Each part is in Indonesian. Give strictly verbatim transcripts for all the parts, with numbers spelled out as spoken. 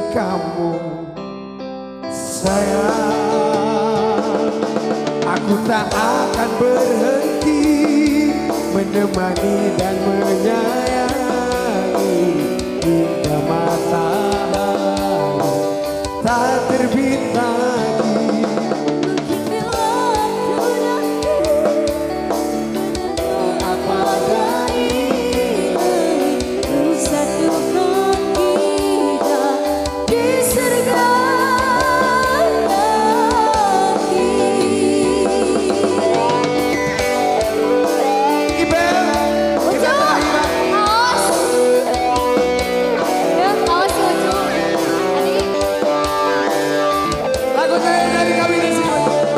kamu sayang. Aku tak akan berhenti menemani dan menyayangi hingga matahari tak terbit lagi. Apa dari satukan kita di surga lagi. Ibel, kita terakhir. Awas. Ya, awas lucu. Tadi Lagunya dari kami di sini.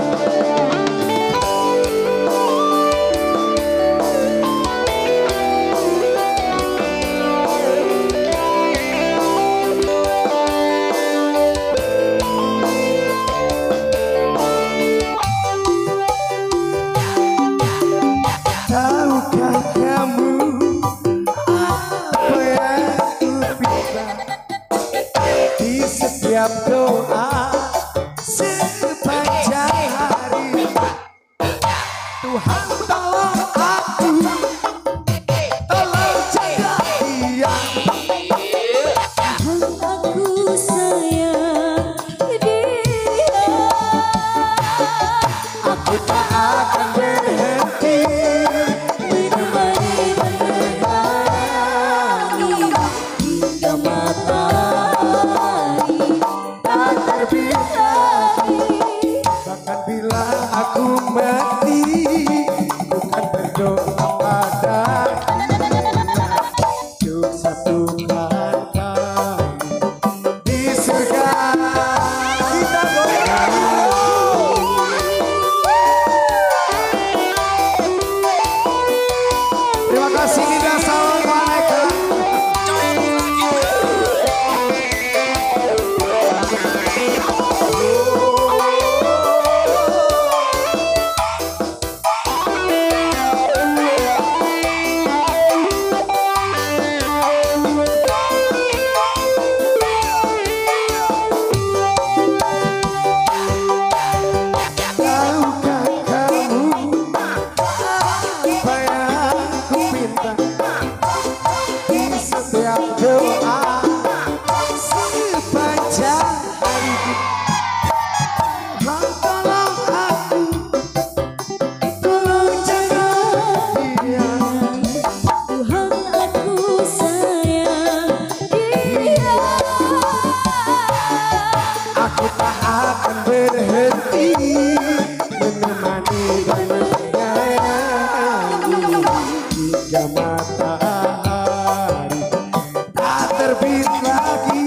Tahukah kamu apa yang ku minta di setiap doa sepanjang hari? Tuhan tolong aku, tolong jaga dia. aku sayang dia. Aku tak akan berhenti menemani dan menyayangi hingga matahari tak terbit lagi. Bahkan bila aku mati, bukan berdoa pada untuk satukan kami di surga. Kita goyang. Terima kasih Nida Salon Maneka. Tahukah kamu apa yang ku minta di setiap doa sepanjang hari? Tuhan tolong aku, tolong jaga dia. Tuhan aku sayang dia. Aku tak akan berhenti menemani dan menyayangi hingga matahari tak terbit lagi.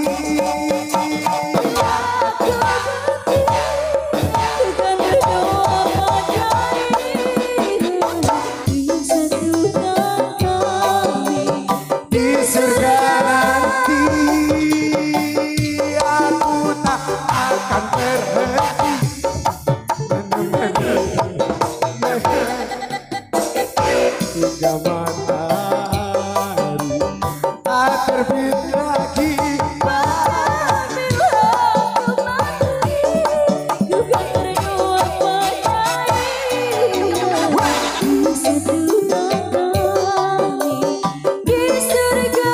Bukan berdoa padanya di satukan kami Di surga nanti aku tak akan berhenti menemani hingga matahari tak terbit lagi. juga berdoa padanya di satukan kami di surga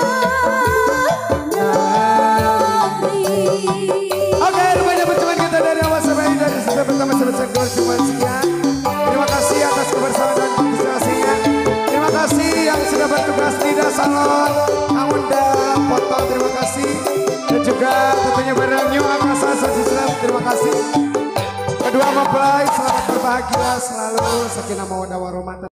nanti. Oke, rupanya pertemuan kita dari awal sampai akhir dari sudah pertama selesai gol cuma sekian. Terima kasih atas kebersamaan dan partisipasinya. Terima kasih yang sudah bertugas Nida Salon, Amunda Potong, terima kasih. Dan juga tentunya barang New Angkasa Sasislam, terima kasih. Kedua mempelai selamat berbahagia selalu, sakinah mawaddah warahmah.